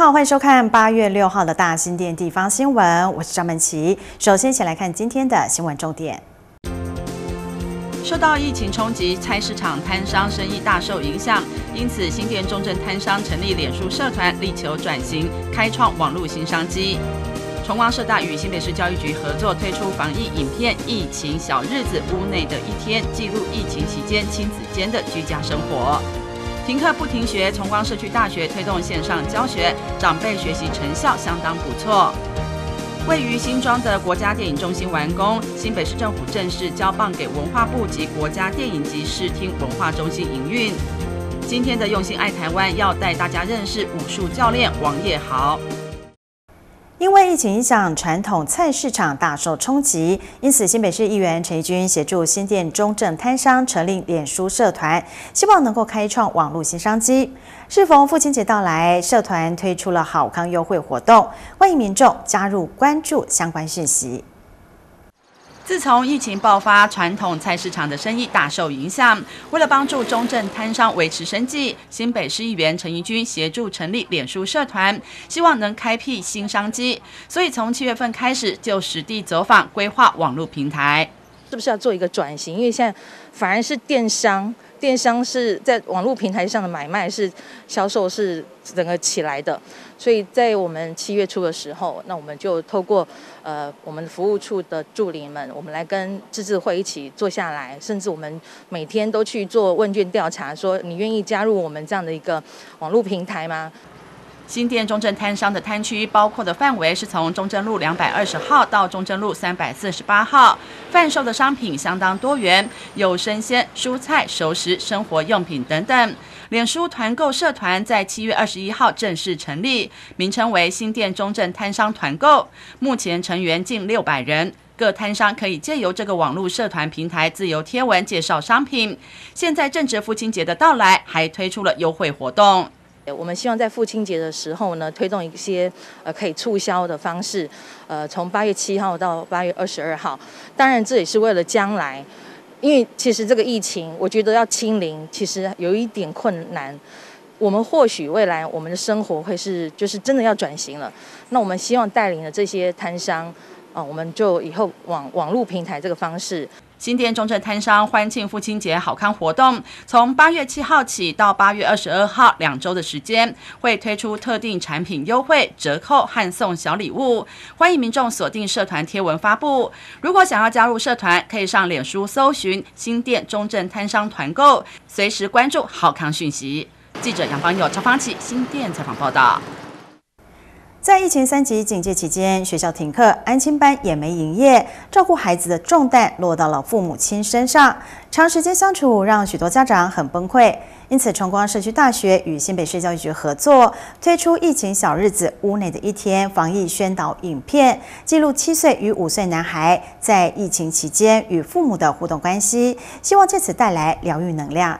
好，欢迎收看8月6号的大新店地方新闻，我是张文琪。首先，一起来看今天的新闻重点。 受到疫情冲击，菜市场摊商生意大受影响，因此新店中正摊商成立脸书社团，力求转型，开创网络新商机。崇光社大与新北市教育局合作推出防疫影片《疫情小日子屋内的一天》，记录疫情期间亲子间的居家生活。停课不停学，崇光社区大学推动线上教学，长辈学习成效相当不错。位于新庄的国家电影中心完工，新北市政府正式交棒给文化部及国家电影及视听文化中心营运。今天的用心爱台湾要带大家认识武术教练王业豪。 因为疫情影响，传统菜市场大受冲击，因此新北市议员陈怡君协助新店中正摊商成立脸书社团，希望能够开创网络新商机。适逢父亲节到来，社团推出了好康优惠活动，欢迎民众加入关注相关讯息。 自从疫情爆发，传统菜市场的生意大受影响。为了帮助中正摊商维持生计，新北市议员陈怡君协助成立脸书社团，希望能开辟新商机。所以从7月份开始就实地走访，规划网络平台。 是不是要做一个转型？因为现在反而是电商是在网络平台上的买卖是销售是整个起来的，所以在我们7月初的时候，那我们就透过我们服务处的助理们，我们来跟自治会一起坐下来，甚至我们每天都去做问卷调查，说你愿意加入我们这样的一个网络平台吗？ 新店中正摊商的摊区包括的范围是从中正路220号到中正路348号，贩售的商品相当多元，有生鲜、蔬菜、熟食、生活用品等等。脸书团购社团在7月21号正式成立，名称为新店中正摊商团购，目前成员近600人。各摊商可以借由这个网络社团平台自由贴文介绍商品。现在正值父亲节的到来，还推出了优惠活动。 我们希望在父亲节的时候呢，推动一些可以促销的方式，从8月7号到8月22号。当然，这也是为了将来，因为其实这个疫情，我觉得要清零，其实有一点困难。我们或许未来我们的生活会是，就是真的要转型了。那我们希望带领的这些摊商，我们就以后往网络平台这个方式。 新店中正摊商欢庆父亲节好康活动，从8月7号起到8月22号2周的时间，会推出特定产品优惠、折扣和送小礼物，欢迎民众锁定社团贴文发布。如果想要加入社团，可以上脸书搜寻新店中正摊商团购，随时关注好康讯息。记者杨芳佑、赵芳琪，新店采访报道。 在疫情3级警戒期间，学校停课，安亲班也没营业，照顾孩子的重担落到了父母亲身上。长时间相处让许多家长很崩溃，因此崇光社区大学与新北市教育局合作，推出疫情小日子屋内的一天防疫宣导影片，记录7岁与5岁男孩在疫情期间与父母的互动关系，希望借此带来疗愈能量。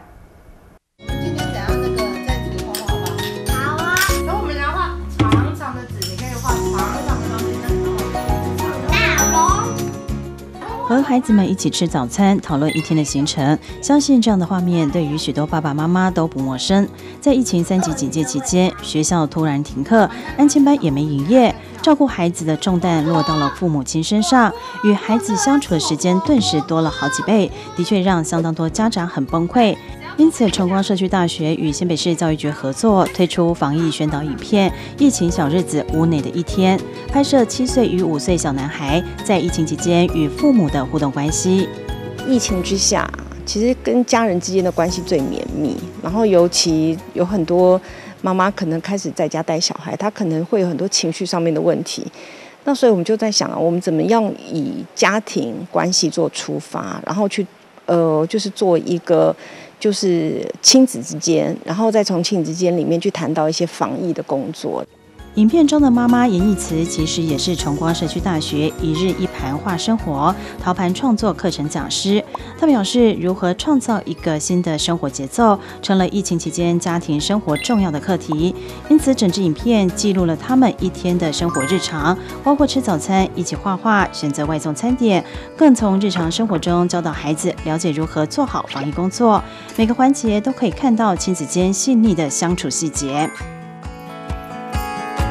和孩子们一起吃早餐，讨论一天的行程，相信这样的画面对于许多爸爸妈妈都不陌生。在疫情3级警戒期间，学校突然停课，安亲班也没营业，照顾孩子的重担落到了父母亲身上，与孩子相处的时间顿时多了好几倍，的确让相当多家长很崩溃。因此，崇光社区大学与新北市教育局合作，推出防疫宣导影片《疫情小日子屋内的一天》，拍摄7岁与5岁小男孩在疫情期间与父母的互动关系。 疫情之下，其实跟家人之间的关系最绵密，然后尤其有很多妈妈可能开始在家带小孩，她可能会有很多情绪上面的问题。那所以我们就在想我们怎么样以家庭关系做出发，然后去就是做一个就是亲子之间，然后再从亲子之间里面去谈到一些防疫的工作。 影片中的妈妈严义慈其实也是崇光社区大学一日一盘画生活陶盘创作课程讲师。她表示，如何创造一个新的生活节奏，成了疫情期间家庭生活重要的课题。因此，整支影片记录了他们一天的生活日常，包括吃早餐、一起画画、选择外送餐点，更从日常生活中教导孩子了解如何做好防疫工作。每个环节都可以看到亲子间细腻的相处细节。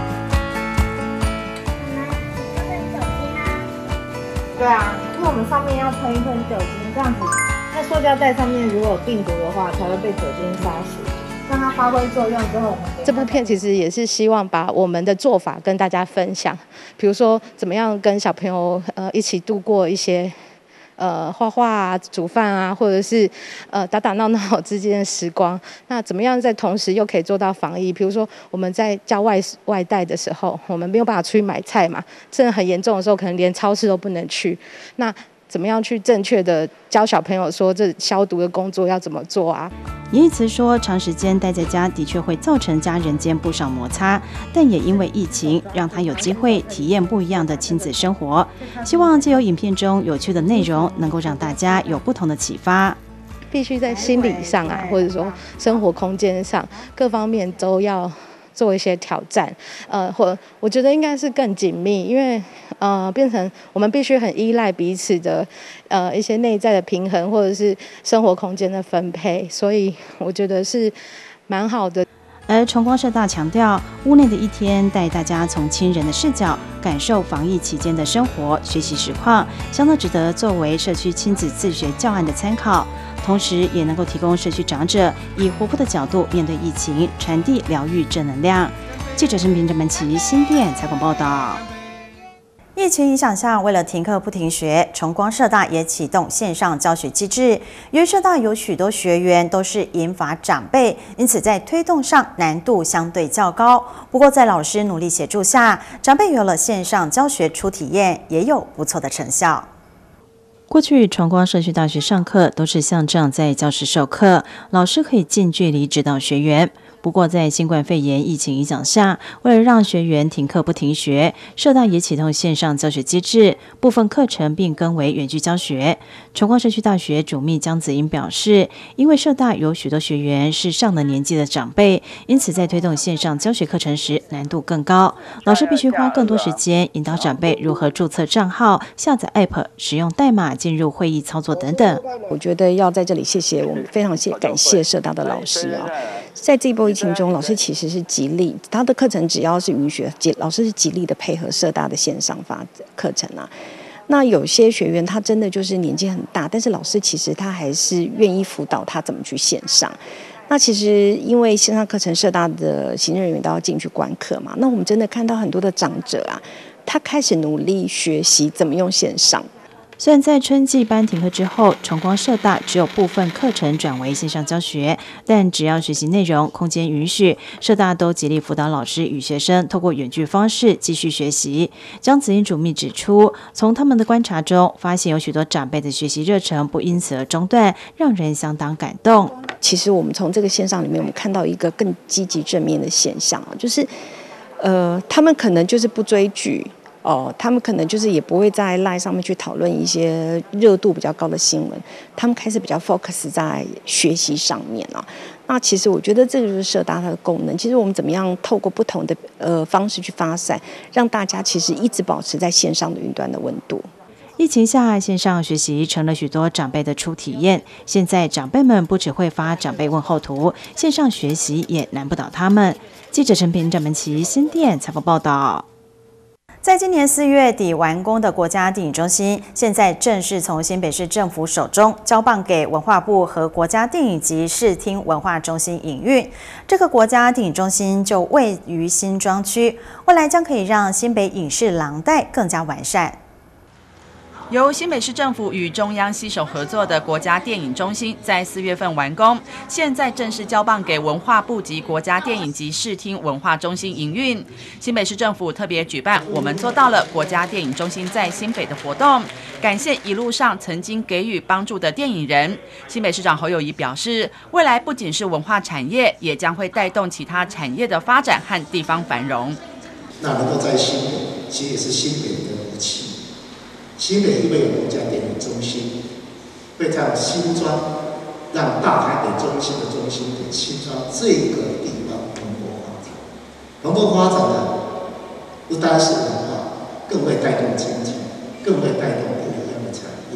对啊，因为我们上面要喷一喷酒精，这样子，那塑胶袋上面如果有病毒的话，才会被酒精杀死。让它发挥作用之后， 这部片其实也是希望把我们的做法跟大家分享，比如说怎么样跟小朋友一起度过一些画画啊、煮饭啊，或者是打打闹闹之间的时光。那怎么样在同时又可以做到防疫？比如说我们在叫外带的时候，我们没有办法出去买菜嘛，真的很严重的时候，可能连超市都不能去。那怎么样去正确的教小朋友说这消毒的工作要怎么做啊？ 严义慈说，长时间待在家的确会造成家人间不少摩擦，但也因为疫情，让他有机会体验不一样的亲子生活。希望借由影片中有趣的内容，能够让大家有不同的启发。 必须在心理上啊，或者说生活空间上各方面都要做一些挑战，或我觉得应该是更紧密，因为变成我们必须很依赖彼此的一些内在的平衡，或者是生活空间的分配，所以我觉得是蛮好的。 而崇光社大强调，屋内的一天带大家从亲人的视角感受防疫期间的生活、学习实况，相当值得作为社区亲子自学教案的参考。同时也能够提供社区长者以活泼的角度面对疫情，传递疗愈正能量。记者陈平、郑门琪新店采访报道。疫情影响下，为了停课不停学，崇光社大也启动线上教学机制。由于社大有许多学员都是银发长辈，因此在推动上难度相对较高。不过在老师努力协助下，长辈有了线上教学初体验，也有不错的成效。过去崇光社区大学上课都是像这样在教室授课，老师可以近距离指导学员。不过在新冠肺炎疫情影响下，为了让学员停课不停学，社大也启动线上教学机制，部分课程并更为远距教学。崇光社区大学主秘江子英表示，因为社大有许多学员是上了年纪的长辈，因此在推动线上教学课程时难度更高，老师必须花更多时间引导长辈如何注册账号、下载 App、使用代码进入会议操作等等。 我觉得要在这里我们非常感谢社大的老师啊，在这一波疫情中，老师其实是极力，他的课程只要是允许，老师是极力的配合社大的线上课程啊。那有些学员他真的就是年纪很大，但是老师其实他还是愿意辅导他怎么去线上。那其实因为线上课程，社大的行政人员都要进去观课嘛，那我们真的看到很多的长者啊，他开始努力学习怎么用线上。 虽然在春季班停课之后，崇光社大只有部分课程转为线上教学，但只要学习内容、空间允许，社大都极力辅导老师与学生透过远距方式继续学习。江子英主秘指出，从他们的观察中，发现有许多长辈的学习热忱不因此而中断，让人相当感动。 其实我们从这个线上里面，我们看到一个更积极正面的现象，就是他们可能就是不追剧。他们可能就是也不会在 LINE 上面去讨论一些热度比较高的新闻，他们开始比较 focus 在学习上面啊。那其实我觉得这个就是社大它的功能。其实我们怎么样透过不同的方式去发散，让大家其实一直保持在线上的云端的温度。 疫情下，线上学习成了许多长辈的初体验。现在长辈们不只会发长辈问候图，线上学习也难不倒他们。记者陈平、郑门琪新店采访报道。在今年4月底完工的国家电影中心，现在正式从新北市政府手中交棒给文化部和国家电影及视听文化中心营运。这个国家电影中心就位于新庄区，未来将可以让新北影视廊带更加完善。 由新北市政府与中央携手合作的国家电影中心在4月份完工，现在正式交棒给文化部及国家电影及视听文化中心营运。新北市政府特别举办我们做到了国家电影中心在新北的活动，感谢一路上曾经给予帮助的电影人。新北市长侯友宜表示，未来不仅是文化产业，也将会带动其他产业的发展和地方繁荣。 那能够在新北，其实也是新北的福气。新北因为有国家电影中心，会在新庄让大台北中心的中心点新庄这个地方蓬勃发展。蓬勃发展呢，不单是文化，更会带动经济，更会带动不一样的产业。 国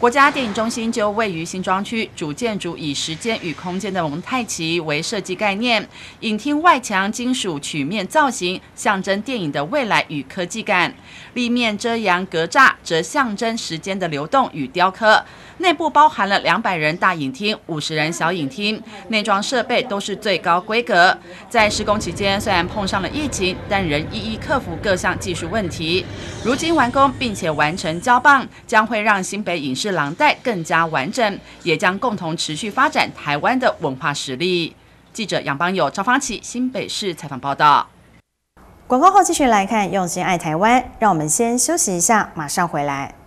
国家电影中心就位于新庄区，主建筑以时间与空间的蒙太奇为设计概念，影厅外墙金属曲面造型象征电影的未来与科技感，立面遮阳格栅则象征时间的流动与雕刻。内部包含了200人大影厅、50人小影厅，内装设备都是最高规格。在施工期间，虽然碰上了疫情，但仍一一克服各项技术问题。如今完工并且完成交棒，将会让新北影视廊带更加完整，也将共同持续发展台湾的文化实力。记者杨邦友、赵芳琪新北市采访报道。 广告后继续来看用心爱台湾，让我们先休息一下，马上回来。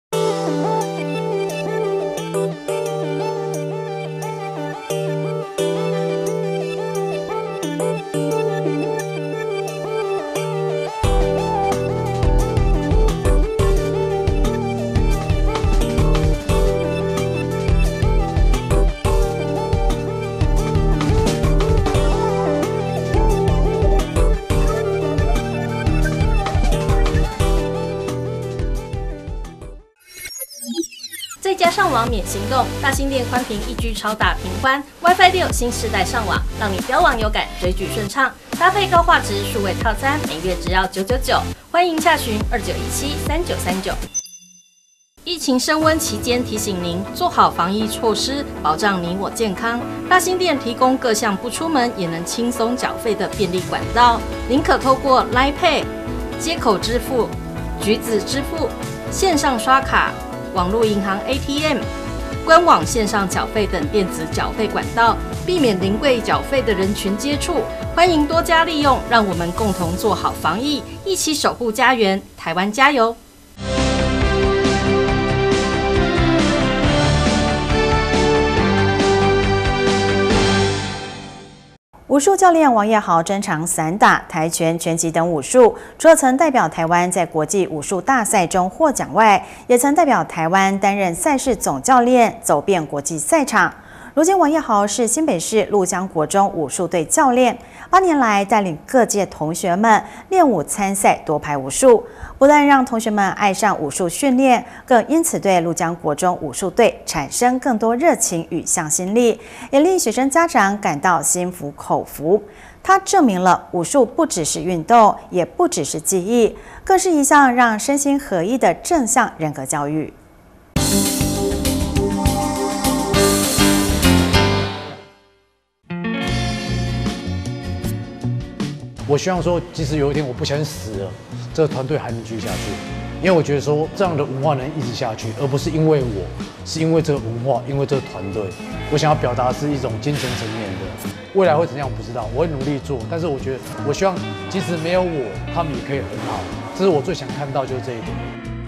再加上网免行动，大新店宽频1G 超大频宽 ，WiFi 6新世代上网，让你标网有感，追剧顺畅。搭配高画质数位套餐，每月只要999。欢迎洽询29173939。疫情升温期间，提醒您做好防疫措施，保障你我健康。大新店提供各项不出门也能轻松缴费的便利管道，您可透过 Line Pay、接口支付、橘子支付、线上刷卡、网络银行 ATM、官网线上缴费等电子缴费管道，避免临柜缴费的人群接触。欢迎多加利用，让我们共同做好防疫，一起守护家园。台湾加油！ 武术教练王叶豪专长散打、跆拳、拳击等武术，除了曾代表台湾在国际武术大赛中获奖外，也曾代表台湾担任赛事总教练，走遍国际赛场。如今，王叶豪是新北市鹭江国中武术队教练，8年来带领各界同学们练武参赛夺牌无数，不但让同学们爱上武术训练，更因此对鹭江国中武术队产生更多热情与向心力，也令学生家长感到心服口服。他证明了武术不只是运动，也不只是技艺，更是一项让身心合一的正向人格教育。 我希望说，即使有一天我不小心死了，这个团队还能继续下去。因为我觉得说，这样的文化能一直下去，而不是因为我，是因为这个文化，因为这个团队。我想要表达的是一种精神层面的。未来会怎样我不知道，我会努力做。但是我觉得，我希望即使没有我，他们也可以很好。这是我最想看到，就是这一点。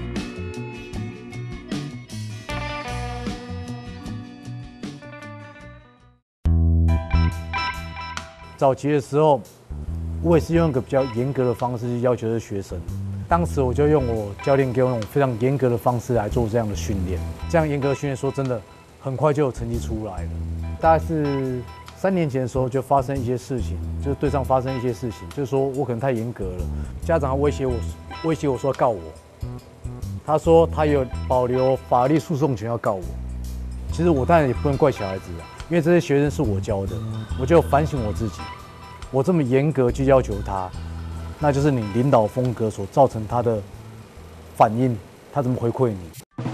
早期的时候，我也是用一个比较严格的方式去要求这学生。当时我就用我教练给我那种非常严格的方式来做这样的训练。这样严格的训练，说真的，很快就有成绩出来了。大概是3年前的时候，就发生一些事情，就是队上发生一些事情，就是说我可能太严格了，家长威胁我说要告我。他说他有保留法律诉讼权要告我。其实我当然也不能怪小孩子啊，因为这些学生是我教的，我就反省我自己。我这么严格去要求他，那就是你领导风格所造成他的反应，他怎么回馈你？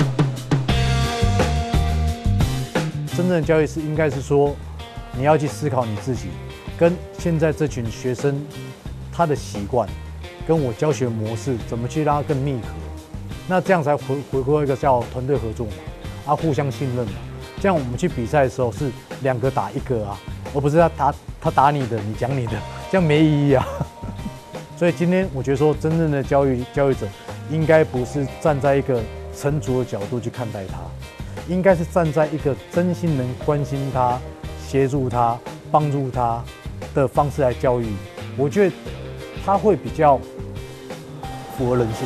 真正的教育是应该是说，你要去思考你自己，跟现在这群学生他的习惯，跟我教学模式怎么去让他更密合，那这样才回归一个叫团队合作嘛，互相信任嘛。这样我们去比赛的时候是2个打1个啊，而不是他打你的，你讲你的，这样没意义啊。所以今天我觉得说，真正的教育者应该不是站在一个惩处的角度去看待他，应该是站在一个真心能关心他、协助他、帮助他的方式来教育。我觉得他会比较符合人性。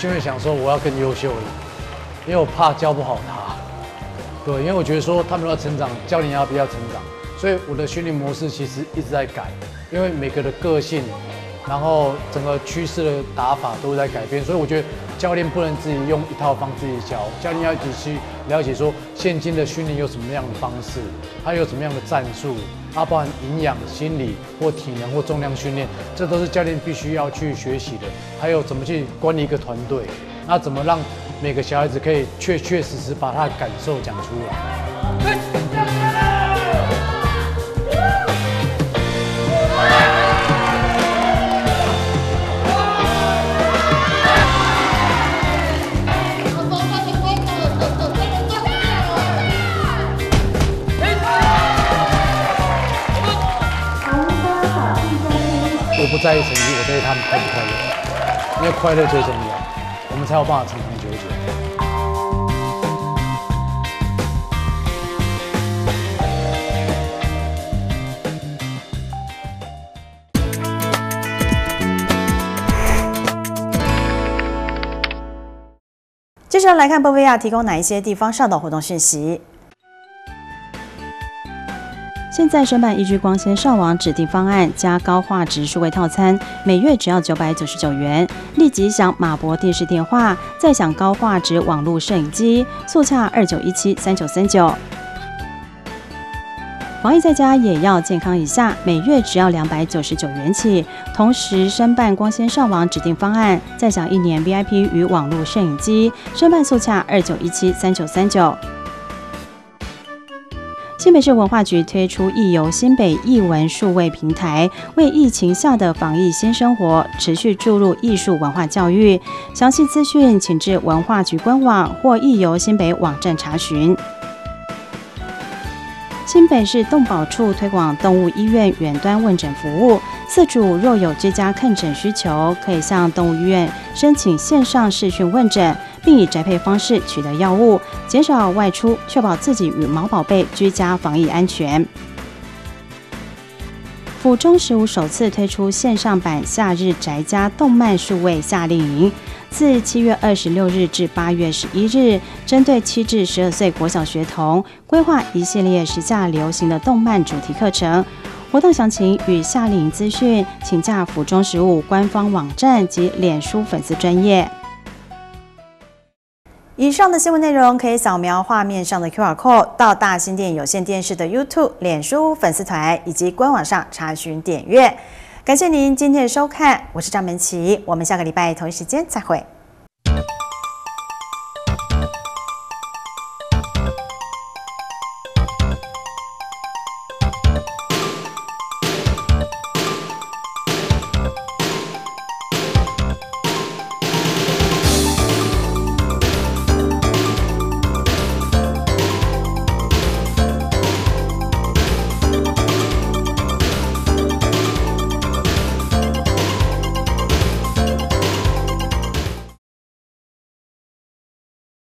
心里想说我要更优秀的，因为我怕教不好他。对，因为我觉得说他们要成长，教练要不要成长，所以我的训练模式其实一直在改，因为每个的个性，然后整个趋势的打法都在改变，所以我觉得教练不能自己用一套方自己教，教练要一起去了解说现今的训练有什么样的方式，还有什么样的战术，包含营养、心理或体能或重量训练，这都是教练必须要去学习的。还有怎么去管理一个团队，那怎么让每个小孩子可以确实把他的感受讲出来。我不在意成绩，我在意他们快不快乐，因为快乐最重要，我们才有办法长长久久。 接着来看波维亚提供哪一些地方上的活动讯息。现在申办依据光纤上网指定方案加高画质数位套餐，每月只要999元。立即享马博电视电话，再享高画质网络摄影机，速洽29173939。防疫在家也要健康一下，每月只要299元起。同时申办光纤上网指定方案，再享1年 VIP 与网络摄影机，申办速洽29173939。新北市文化局推出艺游新北艺文数位平台，为疫情下的防疫新生活持续注入艺术文化教育。详细资讯请至文化局官网或艺游新北网站查询。新北市动保处推广动物医院远端问诊服务，饲主若有居家看诊需求，可以向动物医院申请线上视讯问诊，并以宅配方式取得药物，减少外出，确保自己与毛宝贝居家防疫安全。府中15首次推出线上版夏日宅家动漫数位夏令营，自7月26日至8月11日，针对7至12岁国小学童，规划一系列时下流行的动漫主题课程。活动详情与夏令营资讯，请洽府中15官方网站及脸书粉丝专页。以上的新闻内容可以扫描画面上的 QR code 到大新店有线电视的 YouTube、脸书粉丝团以及官网上查询点阅。感谢您今天的收看，我是张文琪，我们下个礼拜同一时间再会。